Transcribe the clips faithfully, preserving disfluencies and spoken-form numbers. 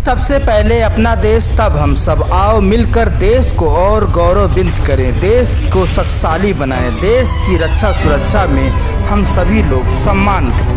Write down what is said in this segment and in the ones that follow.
सबसे पहले अपना देश तब हम सब, आओ मिलकर देश को और गौरवान्वित करें, देश को शक्तिशाली बनाएं, देश की रक्षा सुरक्षा में हम सभी लोग सम्मान करें।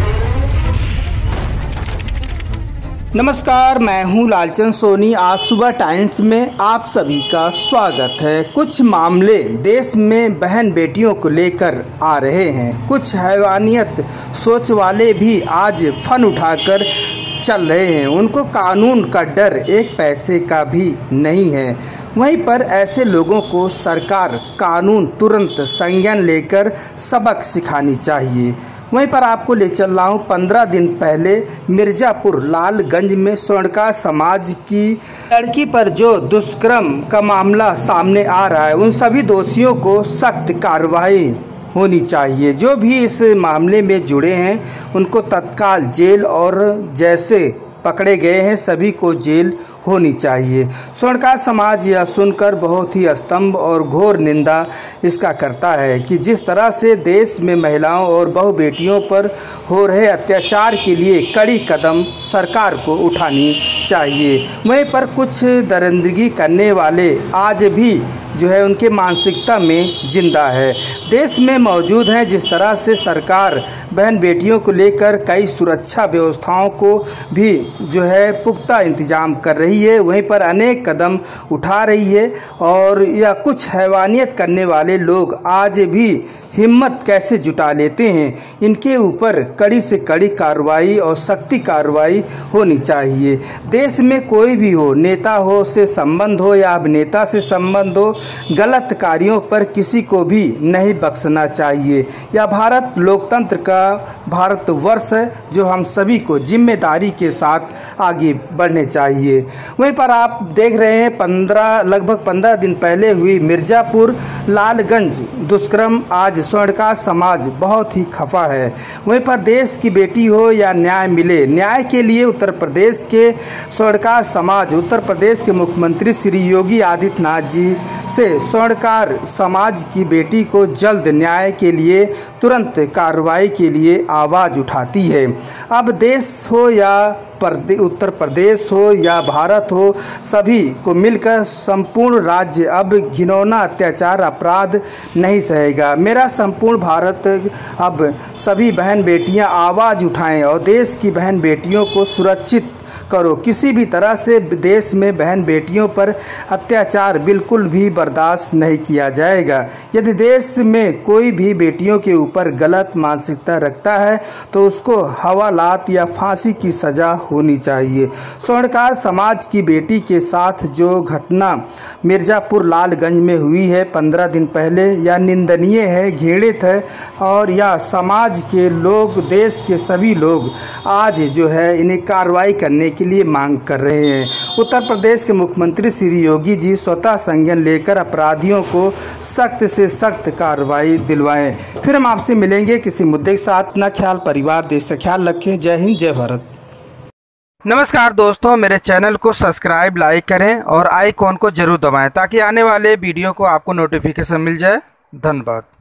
नमस्कार, मैं हूं लालचंद सोनी। आज सुबह टाइम्स में आप सभी का स्वागत है। कुछ मामले देश में बहन बेटियों को लेकर आ रहे हैं। कुछ हैवानियत सोच वाले भी आज फन उठाकर चल रहे हैं। उनको कानून का डर एक पैसे का भी नहीं है। वहीं पर ऐसे लोगों को सरकार कानून तुरंत संज्ञान लेकर सबक सिखानी चाहिए। वहीं पर आपको ले चल रहा हूँ पंद्रह दिन पहले मिर्ज़ापुर लालगंज में स्वर्णकार समाज की लड़की पर जो दुष्कर्म का मामला सामने आ रहा है, उन सभी दोषियों को सख्त कार्रवाई होनी चाहिए। जो भी इस मामले में जुड़े हैं उनको तत्काल जेल, और जैसे पकड़े गए हैं सभी को जेल होनी चाहिए। स्वर्णकार समाज यह सुनकर बहुत ही स्तंभ और घोर निंदा इसका करता है कि जिस तरह से देश में महिलाओं और बहु बेटियों पर हो रहे अत्याचार के लिए कड़ी कदम सरकार को उठानी चाहिए। वहीं पर कुछ दरिंदगी करने वाले आज भी जो है उनके मानसिकता में जिंदा है, देश में मौजूद हैं। जिस तरह से सरकार बहन बेटियों को लेकर कई सुरक्षा व्यवस्थाओं को भी जो है पुख्ता इंतजाम कर रही है, वहीं पर अनेक कदम उठा रही है। और या कुछ हैवानियत करने वाले लोग आज भी हिम्मत कैसे जुटा लेते हैं, इनके ऊपर कड़ी से कड़ी कार्रवाई और सख्ती कार्रवाई होनी चाहिए। देश में कोई भी हो, नेता हो से संबंध हो या अभिनेता से संबंध हो, गलत कार्यों पर किसी को भी नहीं बख्शना चाहिए। यह भारत लोकतंत्र का भारतवर्ष है जो हम सभी को जिम्मेदारी के साथ आगे बढ़ने चाहिए। वहीं पर आप देख रहे हैं पंद्रह लगभग पंद्रह दिन पहले हुई मिर्ज़ापुर लालगंज दुष्कर्म, आज स्वर्णकार समाज बहुत ही खफा है। वहीं पर देश की बेटी हो या न्याय मिले, न्याय के लिए उत्तर प्रदेश के स्वर्णकार समाज उत्तर प्रदेश के मुख्यमंत्री श्री योगी आदित्यनाथ जी से स्वर्णकार समाज की बेटी को जल्द न्याय के लिए तुरंत कार्रवाई के लिए आवाज़ उठाती है। अब देश हो या उत्तर प्रदेश हो या भारत हो, सभी को मिलकर संपूर्ण राज्य अब घिनौना अत्याचार अपराध नहीं सहेगा। मेरा संपूर्ण भारत अब सभी बहन बेटियां आवाज़ उठाएं और देश की बहन बेटियों को सुरक्षित करो। किसी भी तरह से देश में बहन बेटियों पर अत्याचार बिल्कुल भी बर्दाश्त नहीं किया जाएगा। यदि देश में कोई भी बेटियों के ऊपर गलत मानसिकता रखता है तो उसको हवालात या फांसी की सज़ा होनी चाहिए। स्वर्णकार समाज की बेटी के साथ जो घटना मिर्ज़ापुर लालगंज में हुई है पंद्रह दिन पहले, यह निंदनीय है, घृणित है। और यह समाज के लोग, देश के सभी लोग आज जो है इन्हें कार्रवाई करने के लिए मांग कर रहे हैं। उत्तर प्रदेश के मुख्यमंत्री श्री योगी जी स्वतः संज्ञान लेकर अपराधियों को सख्त से सख्त कार्रवाई दिलवाएं। फिर हम आपसे मिलेंगे किसी मुद्दे के साथ। अपना ख्याल, परिवार, देश का ख्याल रखें। जय हिंद, जय भारत। नमस्कार दोस्तों, मेरे चैनल को सब्सक्राइब, लाइक करें और आइकॉन को जरूर दबाएं ताकि आने वाले वीडियो को आपको नोटिफिकेशन मिल जाए। धन्यवाद।